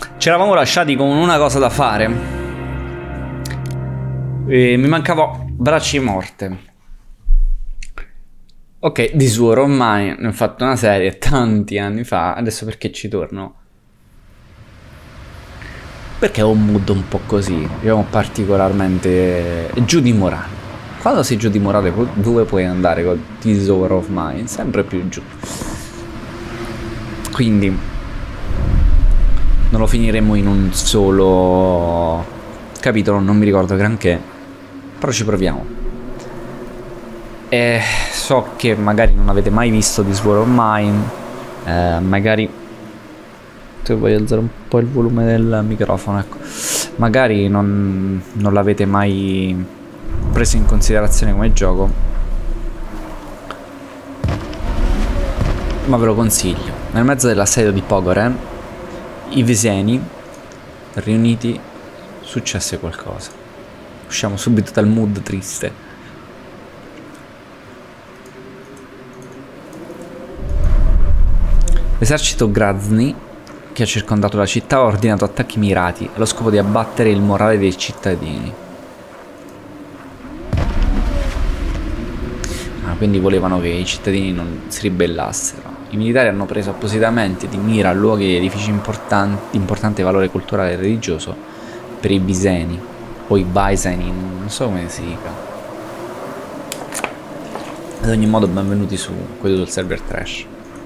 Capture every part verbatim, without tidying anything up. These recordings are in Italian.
Ci eravamo lasciati con una cosa da fare e mi mancava Bracci di Morte. Ok, This War of Mine, ne ho fatto una serie tanti anni fa. Adesso perché ci torno? Perché ho un mood un po' così, diciamo particolarmente giù di morale. Quando sei giù di morale, dove puoi andare con This War of Mine? Sempre più giù. Quindi non lo finiremo in un solo capitolo, non mi ricordo granché, però ci proviamo. E so che magari non avete mai visto This War of Mine, eh, magari se voglio alzare un po' il volume del microfono, ecco, magari non, non l'avete mai preso in considerazione come gioco, ma ve lo consiglio. Nel mezzo dell'assedio di Pogoren, i Viseni riuniti, successe qualcosa. Usciamo subito dal mood triste. L'esercito Grozny, che ha circondato la città, ha ordinato attacchi mirati allo scopo di abbattere il morale dei cittadini. Ah, quindi volevano che i cittadini non si ribellassero. I militari hanno preso appositamente di mira luoghi e edifici importanti, di importante valore culturale e religioso per i Biseni, o i Baiseni, non so come si dica. Ad ogni modo, benvenuti su quello del server trash.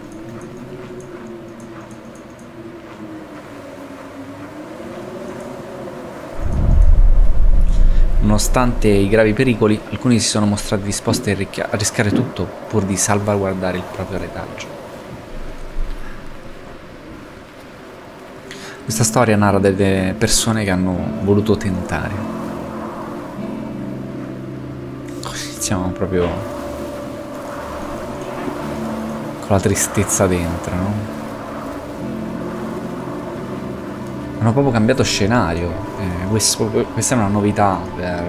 Nonostante i gravi pericoli, alcuni si sono mostrati disposti a, a rischiare tutto pur di salvaguardare il proprio retaggio. Questa storia narra delle persone che hanno voluto tentare. Iniziamo proprio con la tristezza dentro, no? Hanno proprio cambiato scenario. Eh, questo, questa è una novità per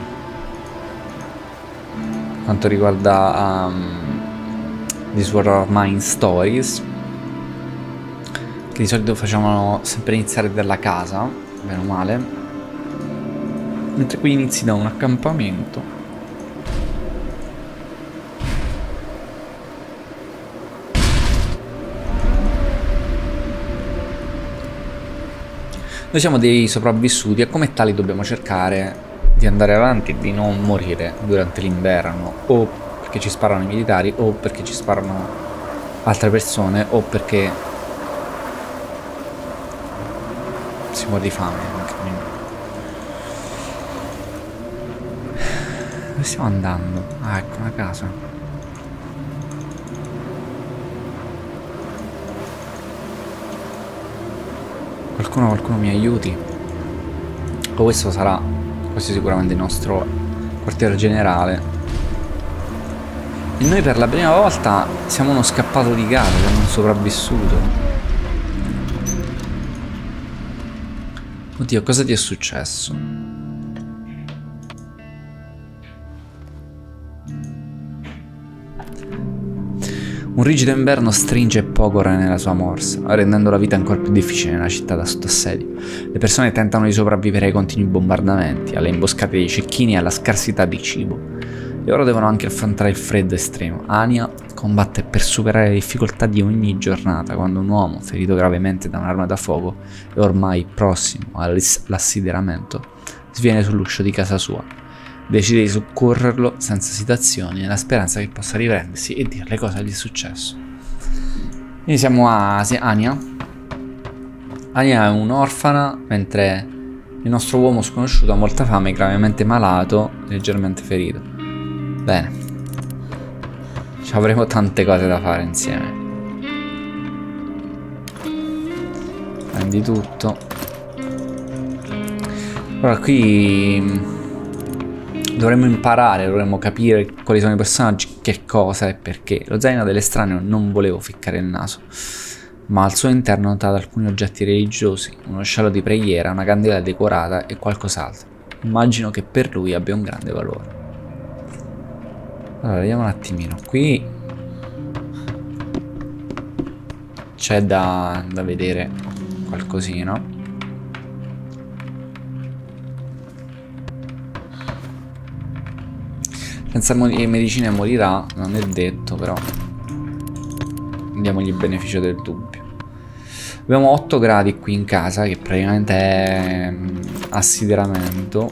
quanto riguarda um, This War of Mine Stories, che di solito facciamo sempre iniziare dalla casa, bene o male, mentre qui inizi da un accampamento. Noi siamo dei sopravvissuti e come tali dobbiamo cercare di andare avanti e di non morire durante l'inverno, o perché ci sparano i militari, o perché ci sparano altre persone, o perché si muore di fame. Dove stiamo andando? Ah, ecco una casa. Qualcuno, qualcuno mi aiuti. O questo sarà, questo è sicuramente il nostro quartiere generale. E noi per la prima volta siamo uno scappato di casa, siamo un sopravvissuto. Oddio, cosa ti è successo? Un rigido inverno stringe Pogoren nella sua morsa, rendendo la vita ancora più difficile nella città da sotto assedio. Le persone tentano di sopravvivere ai continui bombardamenti, alle imboscate dei cecchini e alla scarsità di cibo. E ora devono anche affrontare il freddo estremo. Anya combatte per superare le difficoltà di ogni giornata, quando un uomo, ferito gravemente da un'arma da fuoco e ormai prossimo all'assideramento, sviene sull'uscio di casa sua. Decide di soccorrerlo senza esitazioni, nella speranza che possa riprendersi e dirle cosa gli è successo. Quindi siamo a Anya. Anya è un'orfana, mentre il nostro uomo sconosciuto ha molta fame, gravemente malato, leggermente ferito. Bene. Ci avremo tante cose da fare insieme. Prendi tutto. Ora qui dovremmo imparare, dovremmo capire quali sono i personaggi, che cosa e perché. Lo zaino dell'estraneo non volevo ficcare il naso, ma al suo interno ho notato alcuni oggetti religiosi, uno sciallo di preghiera, una candela decorata e qualcos'altro. Immagino che per lui abbia un grande valore. Allora, vediamo un attimino. Qui c'è da, da vedere qualcosina. senza medicine morirà, non è detto, però diamogli il beneficio del dubbio. Abbiamo otto gradi qui in casa, che praticamente è assideramento.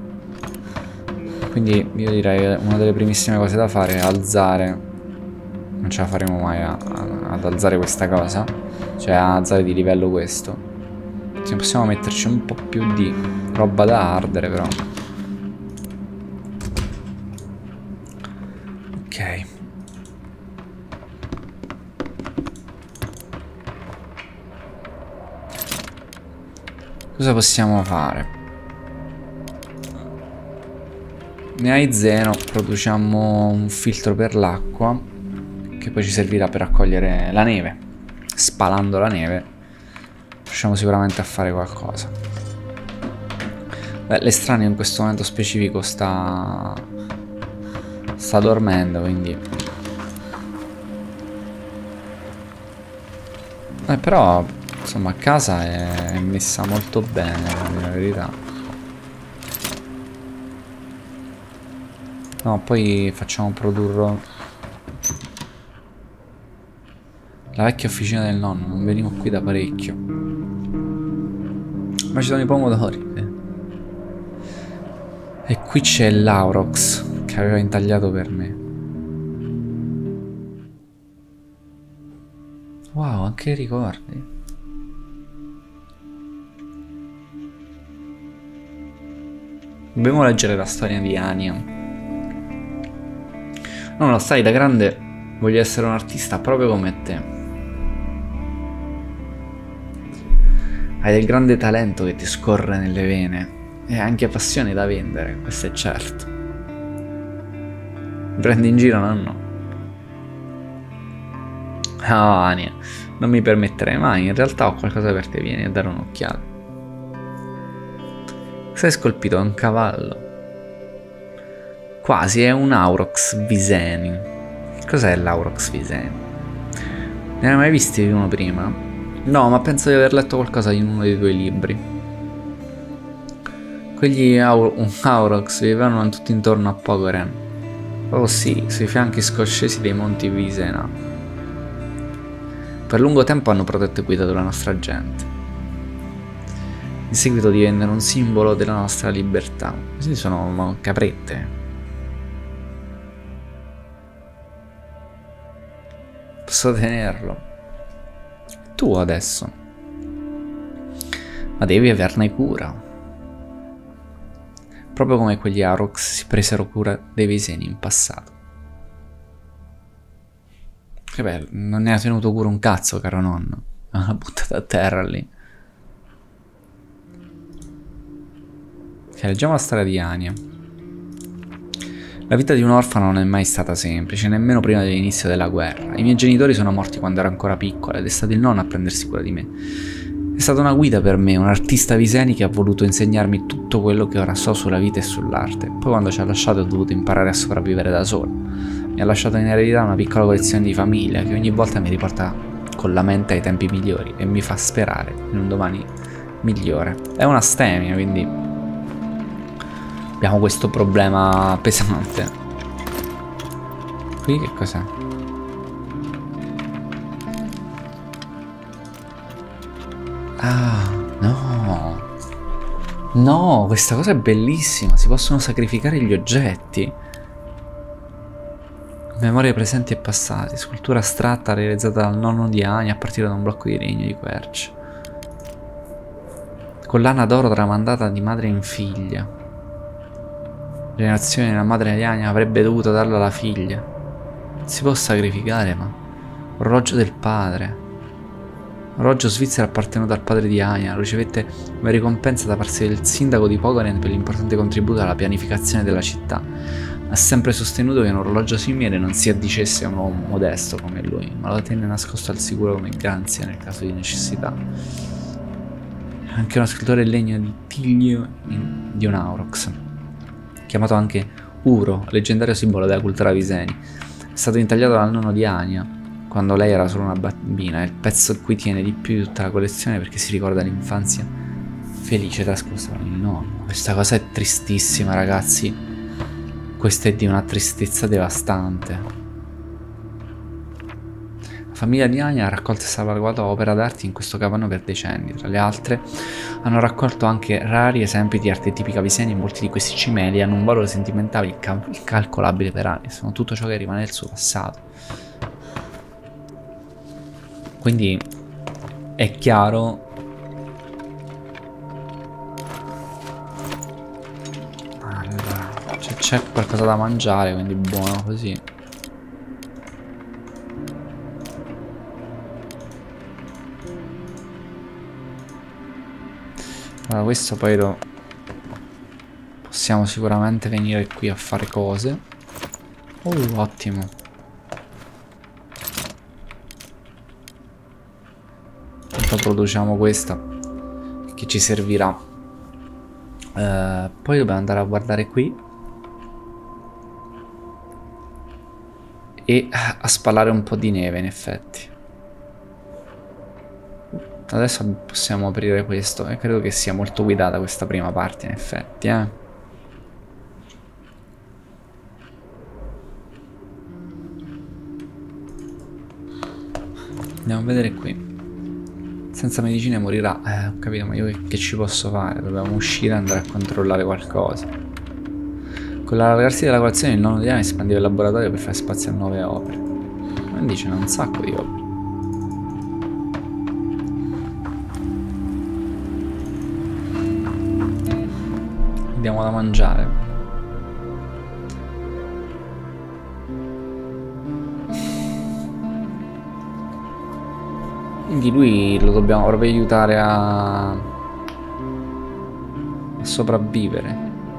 Quindi io direi che una delle primissime cose da fare è alzare. Non ce la faremo mai a, a, ad alzare questa cosa, cioè a alzare di livello questo. Se possiamo metterci un po' più di roba da ardere, però. Ok. Cosa possiamo fare? Ne hai zero, produciamo un filtro per l'acqua che poi ci servirà per raccogliere la neve. Spalando la neve riusciamo sicuramente a fare qualcosa. Beh, l'estraneo in questo momento specifico sta sta dormendo, quindi eh, però insomma a casa è messa molto bene, la verità. No, poi facciamo produrre la vecchia officina del nonno. Non venivo qui da parecchio. Ma ci sono i pomodori. E qui c'è l'Aurox che aveva intagliato per me. Wow, anche i ricordi. Dobbiamo leggere la storia di Anya. Non lo sai, da grande voglio essere un artista proprio come te. Hai del grande talento che ti scorre nelle vene e anche passione da vendere, questo è certo. Mi prendi in giro, nonno? Oh, Anya, non mi permetterei mai, in realtà ho qualcosa per te, vieni a dare un'occhiata. Sei scolpito a un cavallo. Quasi, è un Aurox Viseni. Cos'è l'Aurox Viseni? Ne hai mai visti uno prima? No, ma penso di aver letto qualcosa in uno dei tuoi libri. Quegli Aur Aurox vivevano tutti intorno a Pogoren. Oh sì, sui fianchi scoscesi dei monti Visena. Per lungo tempo hanno protetto e guidato la nostra gente. In seguito divennero un simbolo della nostra libertà. Questi sono caprette. Posso tenerlo. Tu adesso. Ma devi averne cura. Proprio come quegli Aurox si presero cura dei Viseni in passato. Che bello, non ne ha tenuto cura un cazzo, caro nonno. L'ha buttata a terra lì. Ok, leggiamo la storia di Anya. La vita di un orfano non è mai stata semplice, nemmeno prima dell'inizio della guerra. I miei genitori sono morti quando ero ancora piccola ed è stato il nonno a prendersi cura di me. È stata una guida per me, un artista Viseni che ha voluto insegnarmi tutto quello che ora so sulla vita e sull'arte. Poi quando ci ha lasciato ho dovuto imparare a sopravvivere da solo. Mi ha lasciato in eredità una piccola collezione di famiglia che ogni volta mi riporta con la mente ai tempi migliori e mi fa sperare in un domani migliore. È una stemia, quindi abbiamo questo problema pesante. Qui che cos'è? Ah, no. No, questa cosa è bellissima. Si possono sacrificare gli oggetti. Memorie presenti e passati. Scultura astratta realizzata dal nonno di Anya a partire da un blocco di legno di quercia. Collana d'oro tramandata di madre in figlia. Generazione la madre di Anya avrebbe dovuto darla alla figlia. Non si può sacrificare, ma orologio del padre. Orologio svizzero appartenuto al padre di Anya. Lo ricevette come ricompensa da parte del sindaco di Pogoren per l'importante contributo alla pianificazione della città. Ha sempre sostenuto che un orologio simile non si addicesse a un uomo modesto come lui, ma lo tenne nascosto al sicuro come garanzia nel caso di necessità. Anche uno scrittore in legno di tiglio di un Aurox, chiamato anche Uro, leggendario simbolo della cultura Viseni. È stato intagliato dal nonno di Anya quando lei era solo una bambina. È il pezzo a cui tiene di più di tutta la collezione perché si ricorda l'infanzia felice trascorsa con il nonno. Questa cosa è tristissima, ragazzi. Questa è di una tristezza devastante. La famiglia di Anya ha raccolto e salvaguardato opera d'arte in questo capanno per decenni. Tra le altre, hanno raccolto anche rari esempi di arte tipica viseni e molti di questi cimeli hanno un valore sentimentale incal incalcolabile per anni. Sono tutto ciò che rimane del suo passato. Quindi è chiaro. Allora, c'è qualcosa da mangiare, quindi buono così. Allora, questo poi lo possiamo sicuramente venire qui a fare cose. Oh, ottimo. Intanto produciamo questa che ci servirà. Uh, poi dobbiamo andare a guardare qui e a spalare un po' di neve, in effetti. Adesso possiamo aprire questo e credo che sia molto guidata questa prima parte, in effetti, eh. Andiamo a vedere qui. Senza medicine morirà. Eh, ho capito, ma io che, che ci posso fare? Dobbiamo uscire e andare a controllare qualcosa. Con l'allargarsi della colazione il nonno di Anna espandeva il laboratorio per fare spazio a nuove opere. Quindi ce n'è un sacco di opere. Abbiamo da mangiare. Quindi lui lo dobbiamo proprio aiutare a, a sopravvivere.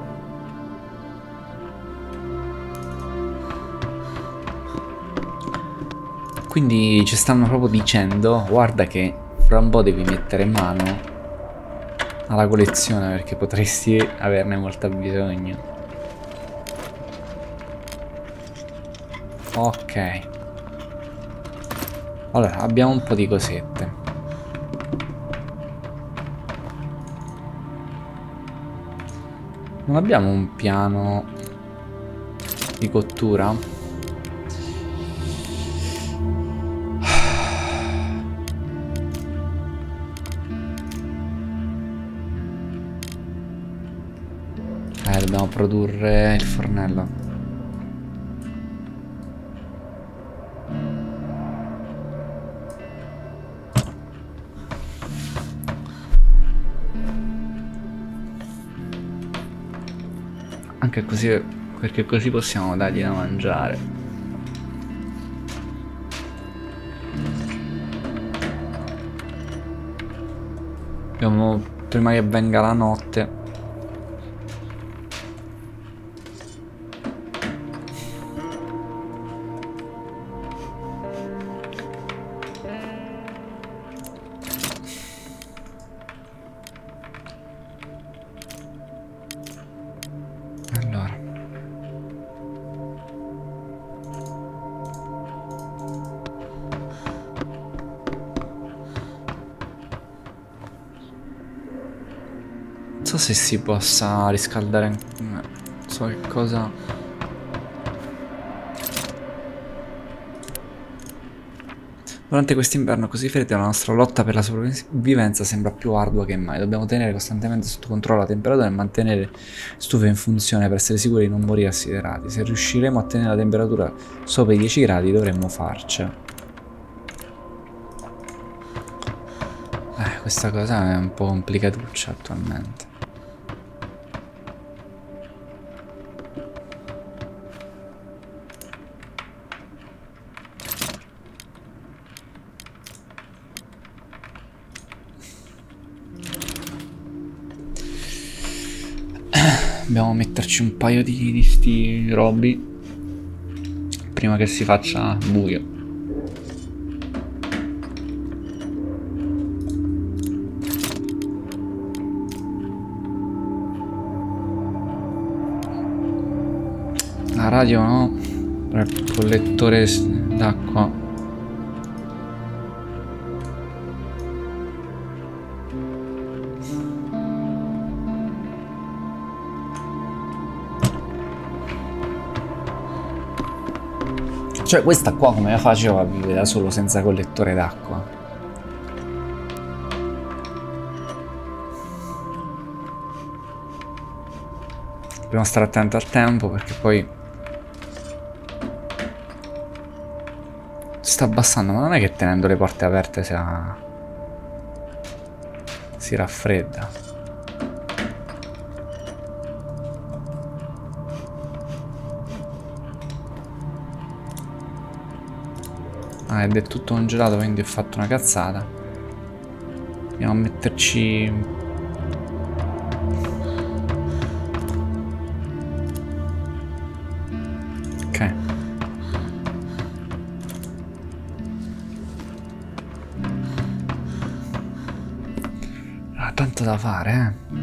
Quindi ci stanno proprio dicendo: guarda che fra un po' devi mettere mano alla collezione perché potresti averne molto bisogno. Ok. Allora, abbiamo un po' di cosette. Non abbiamo un piano di cottura? Eh, dobbiamo produrre il fornello. Anche così, perché così possiamo dargli da mangiare. Dobbiamo, prima che venga la notte. Non so se si possa riscaldare, non so che cosa. Durante quest'inverno così freddo la nostra lotta per la sopravvivenza sembra più ardua che mai. Dobbiamo tenere costantemente sotto controllo la temperatura e mantenere stufe in funzione per essere sicuri di non morire assiderati. Se riusciremo a tenere la temperatura sopra i dieci gradi dovremmo farcela. Eh, questa cosa è un po' complicatuccia attualmente. Dobbiamo metterci un paio di, di sti robi prima che si faccia buio. La radio no, il collettore d'acqua. Cioè questa qua come la facevo a vivere da solo senza collettore d'acqua? Dobbiamo stare attenti al tempo perché poi si sta abbassando, ma non è che tenendo le porte aperte si, ha... si raffredda. Ah, ed è tutto congelato, quindi ho fatto una cazzata. Andiamo a metterci... Ok. Ah, tanto da fare, eh.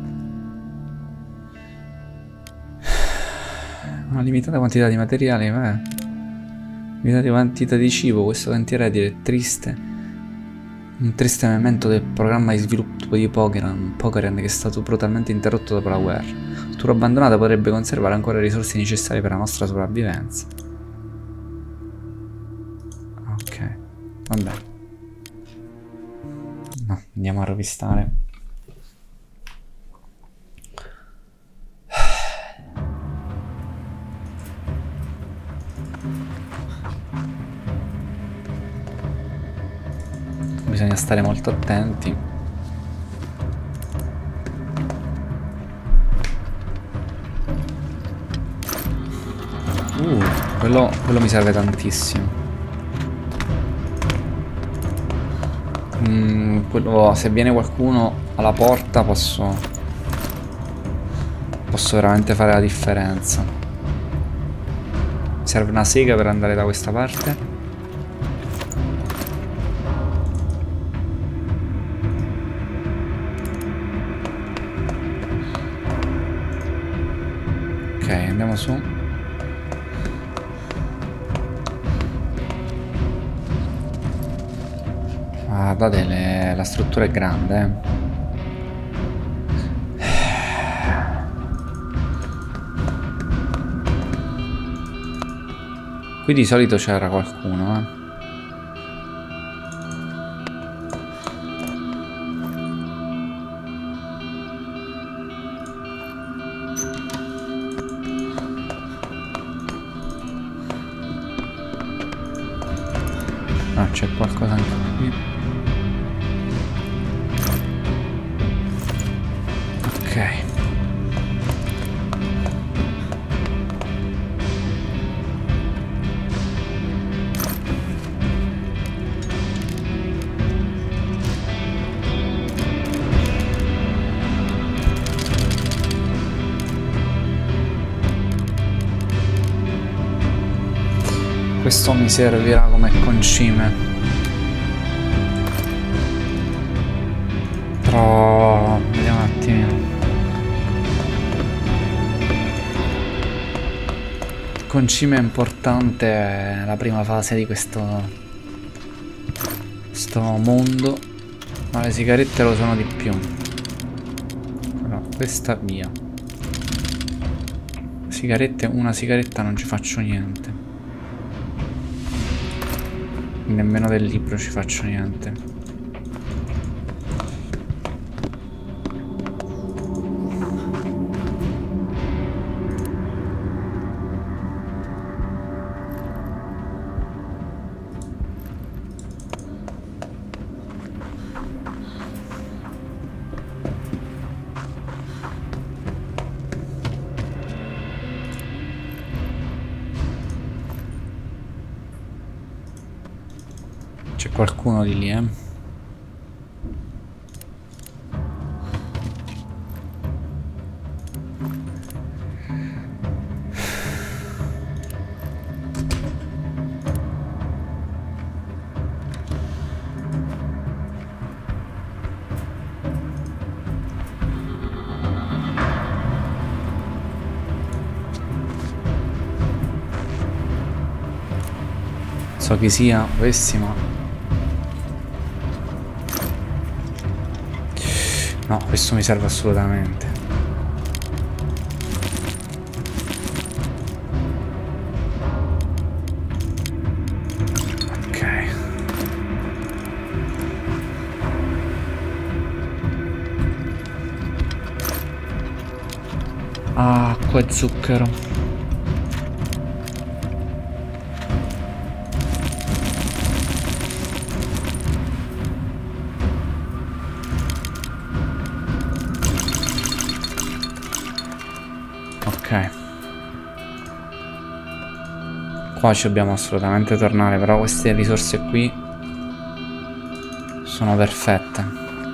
Una limitata quantità di materiali, eh. Limitata quantità di cibo, questo cantiere è triste. Un triste memento del programma di sviluppo di Pokémon, Pokémon che è stato brutalmente interrotto dopo la guerra. Struttura abbandonata potrebbe conservare ancora le risorse necessarie per la nostra sopravvivenza. Ok, vabbè. No, andiamo a rovistare. Bisogna stare molto attenti. Uh, quello, quello mi serve tantissimo. Mm, quello, se viene qualcuno alla porta posso... Posso veramente fare la differenza. Serve una sega per andare da questa parte. Ok, andiamo su. Guardate, le, la struttura è grande, eh. Qui di solito c'era qualcuno, eh. Ah, c'è qualcosa anche qui. Ok. Questo mi servirà come concime. Però vediamo un attimino. Il concime è importante, la prima fase di questo sto mondo, ma le sigarette lo sono di più. Però questa via. Sigarette, una sigaretta non ci faccio niente. Nemmeno del libro ci faccio niente. C'è qualcuno di lì, eh? So chi sia, avessi, ma... No, questo mi serve assolutamente. Acqua e zucchero. Ok. Qua ci dobbiamo assolutamente tornare, però queste risorse qui sono perfette.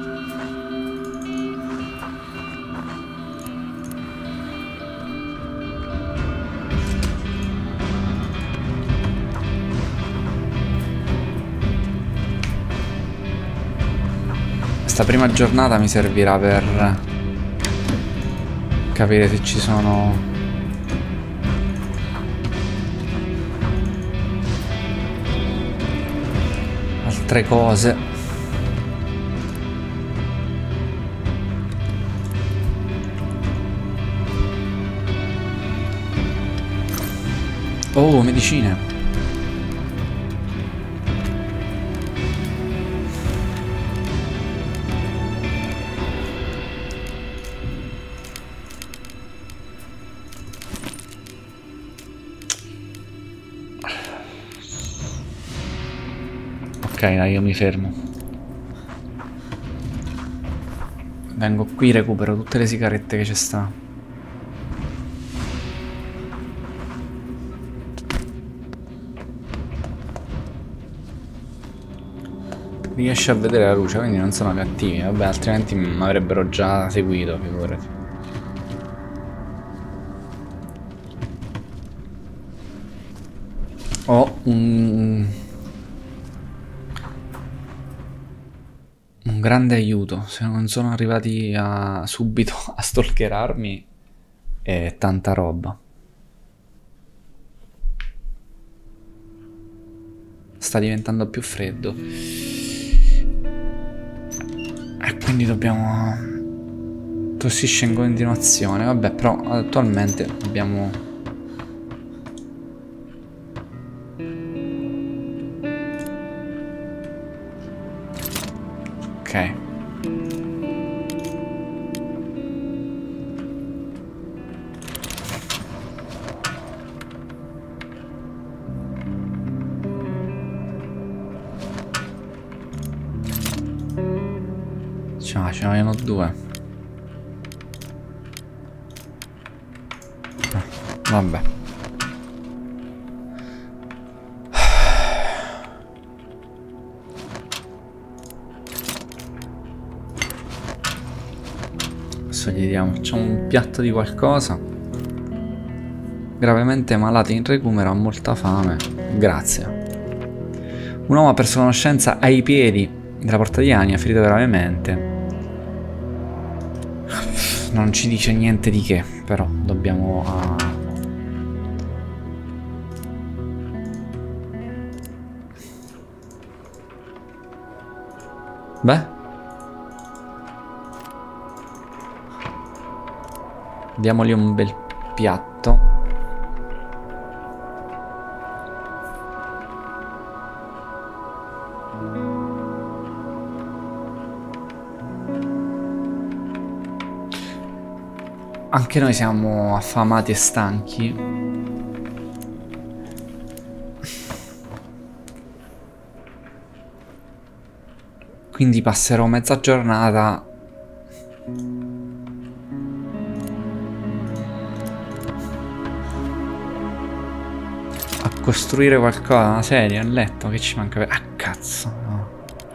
Questa prima giornata mi servirà per capire se ci sono altre cose. Oh, medicine. Ok, dai, io mi fermo. Vengo qui, recupero tutte le sigarette che c'è sta. Riesce a vedere la luce, quindi non sono cattivi. Vabbè, altrimenti mi avrebbero già seguito, figurati. Ho un... un grande aiuto. Se non sono arrivati a... subito a stalkerarmi, è tanta roba. Sta diventando più freddo. E quindi dobbiamo... tossisce in continuazione. Vabbè, però attualmente abbiamo... ok. Cioè, ce ne vogliono due. Vabbè. Adesso gli diamo, facciamo un piatto di qualcosa. Gravemente malato in recupero, ha molta fame. Grazie. Un uomo ha perso conoscenza ai piedi della porta di Ania, ferito gravemente. Non ci dice niente di che, però dobbiamo... Uh... Beh. Diamogli un bel piatto. Anche noi siamo affamati e stanchi. Quindi passerò mezza giornata a costruire qualcosa, una sedia, un letto, che ci manca per... ah, cazzo, no.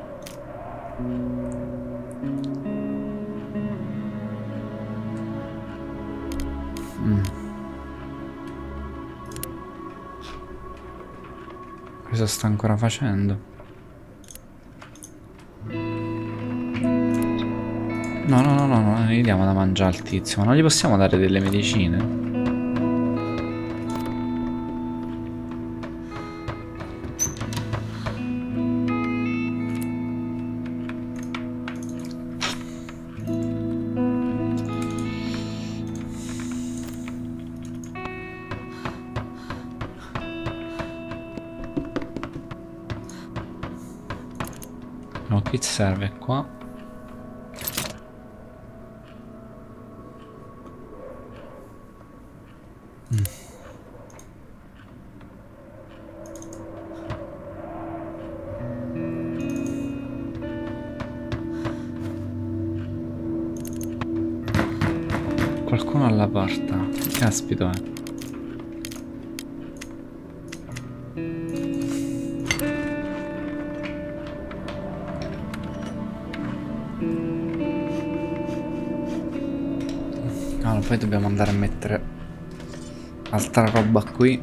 Mm. Cosa sta ancora facendo? No, no, no, no, non gli diamo da mangiare al tizio, ma non gli possiamo dare delle medicine? No, kit serve qua. Qualcuno alla porta. Caspito, eh. No, poi dobbiamo andare a mettere altra roba qui.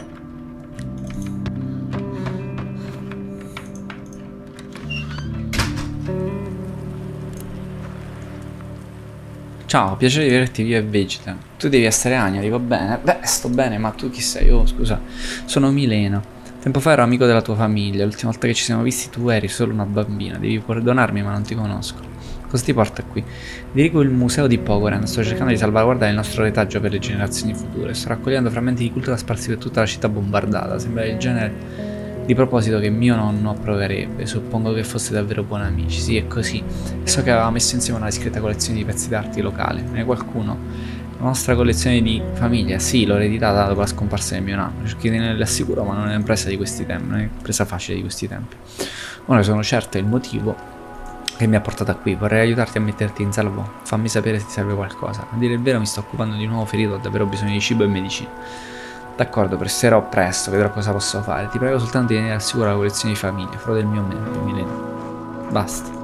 Ciao, piacere di vederti viva e vegeta. Tu devi essere Anya, dico bene. Beh, sto bene, ma tu chi sei? Oh, scusa, sono Milena. Tempo fa ero amico della tua famiglia. L'ultima volta che ci siamo visti tu eri solo una bambina. Devi perdonarmi, ma non ti conosco. Cosa ti porta qui? Dirigo il museo di Pogoren. Sto cercando di salvaguardare il nostro retaggio per le generazioni future. Sto raccogliendo frammenti di cultura sparsi per tutta la città bombardata. Sembra il genere di proposito che mio nonno approverebbe. Suppongo che fosse davvero buoni amici. Sì, è così. So che aveva messo insieme una discreta collezione di pezzi d'arte locale. Ne è qualcuno? La nostra collezione di famiglia? Sì, l'ho ereditata dopo la scomparsa del mio nonno. Cerco di tenerla al sicuro, ma non è presa di questi tempi. Non è presa facile di questi tempi. Ora sono certo il motivo che mi ha portato qui. Vorrei aiutarti a metterti in salvo. Fammi sapere se ti serve qualcosa. A dire il vero mi sto occupando di un nuovo ferito. Ho davvero bisogno di cibo e medicina. D'accordo, presterò presto, vedrò cosa posso fare. Ti prego soltanto di tenere al sicuro la collezione di famiglia. Farò del mio meglio, Milena. Basta.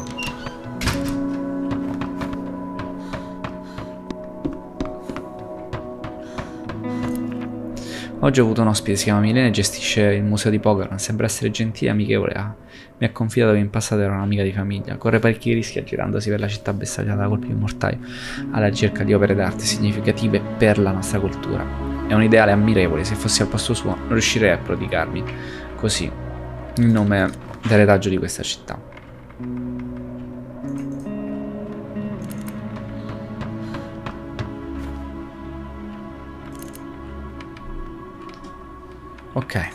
Oggi ho avuto un ospite, si chiama Milena e gestisce il museo di Pogoren. Sembra essere gentile e amichevole. Ah, mi ha confidato che in passato era un'amica di famiglia. Corre parecchi rischi aggirandosi per la città bersagliata da colpi di mortaio alla ricerca di opere d'arte significative per la nostra cultura. È un ideale ammirevole. Se fossi al posto suo non riuscirei a prodigarmi così in nome del retaggio di questa città. Ok.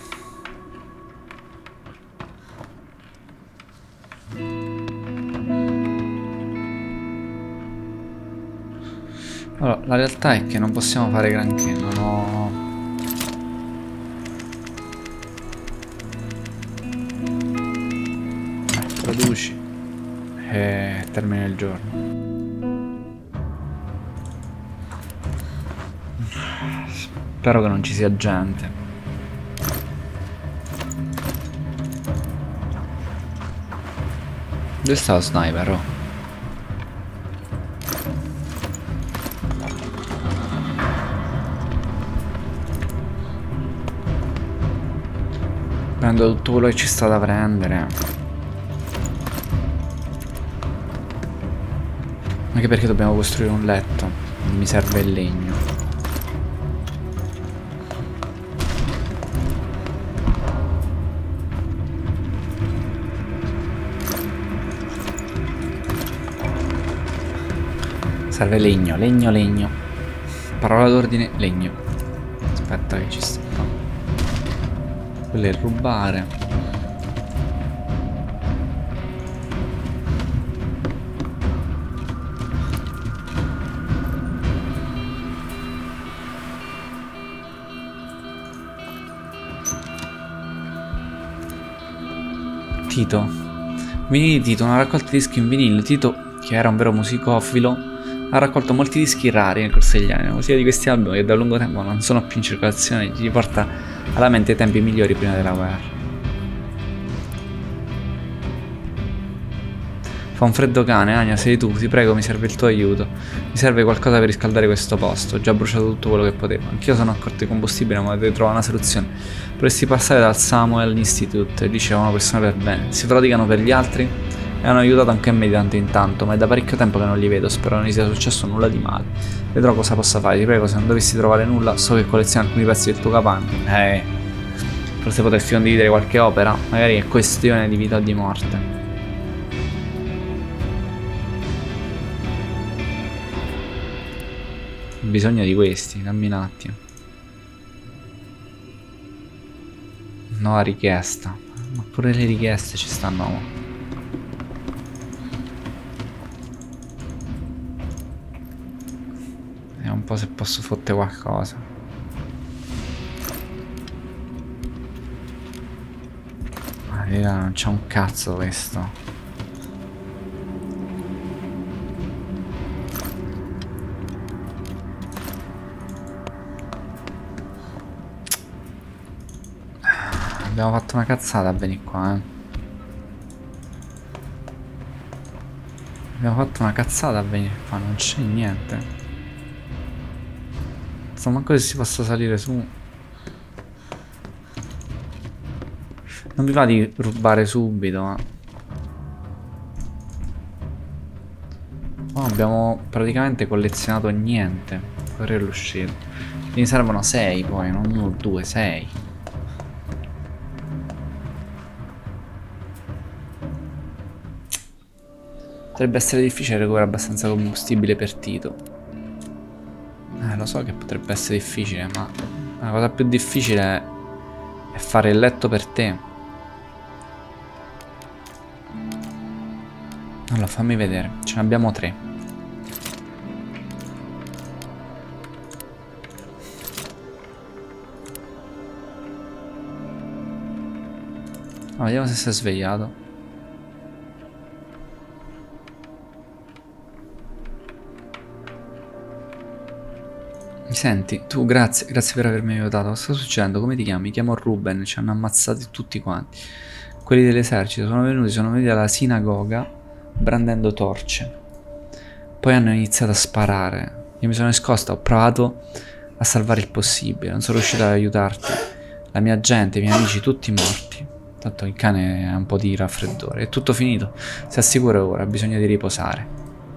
Allora, la realtà è che non possiamo fare granché, non ho... Eh, produci e termina il giorno. Spero che non ci sia gente. Dove sta lo sniper? Oh? Prendo tutto quello che ci sta da prendere. Anche perché dobbiamo costruire un letto. Mi serve il legno. Serve legno, legno, legno. Parola d'ordine, legno. Aspetta che ci sta. Quello è rubare. Tito. Vinili di Tito, una raccolta di dischi in vinile. Tito, che era un vero musicofilo, ha raccolto molti dischi rari nel corso degli anni, sia di questi album che da lungo tempo non sono più in circolazione, gli riporta alla mente i tempi migliori prima della guerra. Fa un freddo cane, Anya, sei tu, ti prego, mi serve il tuo aiuto. Mi serve qualcosa per riscaldare questo posto, ho già bruciato tutto quello che potevo. Anch'io sono a corto di combustibile, ma devo trovare una soluzione. Dovresti passare dal Samuel Institute, lì c'è una persona per bene. Si prodigano per gli altri e hanno aiutato anche me di tanto in tanto, ma è da parecchio tempo che non li vedo, spero non gli sia successo nulla di male. Vedrò cosa possa fare, ti prego, se non dovessi trovare nulla, so che collezioni alcuni pezzi del tuo capanno. Eh, forse potresti condividere qualche opera, magari è questione di vita o di morte. Ho bisogno di questi, dammi un attimo. Nuova richiesta, ma pure le richieste ci stanno. Un po' se posso fottere qualcosa. Raga, non c'è un cazzo questo. Abbiamo fatto una cazzata a venire qua, eh. Abbiamo fatto una cazzata a venire qua, non c'è niente. Non so manco se si possa salire su. Non mi va di rubare subito, ma... Oh, abbiamo praticamente collezionato niente. Correre l'uscita. Ne servono sei poi, non uno, due, sei. Potrebbe essere difficile recuperare abbastanza combustibile per Tito. Eh, lo so che potrebbe essere difficile, ma la cosa più difficile è fare il letto per te. Allora, fammi vedere. Ce ne abbiamo tre. Allora, vediamo se si è svegliato. Mi senti? Tu, grazie, grazie per avermi aiutato. Cosa sta succedendo? Come ti chiami? Mi chiamo Ruben, ci hanno ammazzati tutti quanti. Quelli dell'esercito sono venuti, sono venuti alla sinagoga brandendo torce. Poi hanno iniziato a sparare. Io mi sono nascosto, ho provato a salvare il possibile. Non sono riuscito ad aiutarti. La mia gente, i miei amici, tutti morti. Tanto il cane ha un po' di raffreddore. È tutto finito. Si assicura ora, ha bisogno di riposare.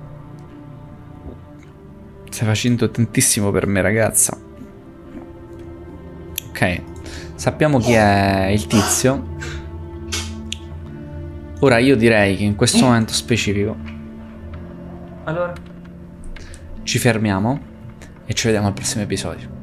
Stai facendo tantissimo per me, ragazza. Ok, sappiamo chi è il tizio. Ora io direi che in questo momento specifico, allora, ci fermiamo e ci vediamo al prossimo episodio.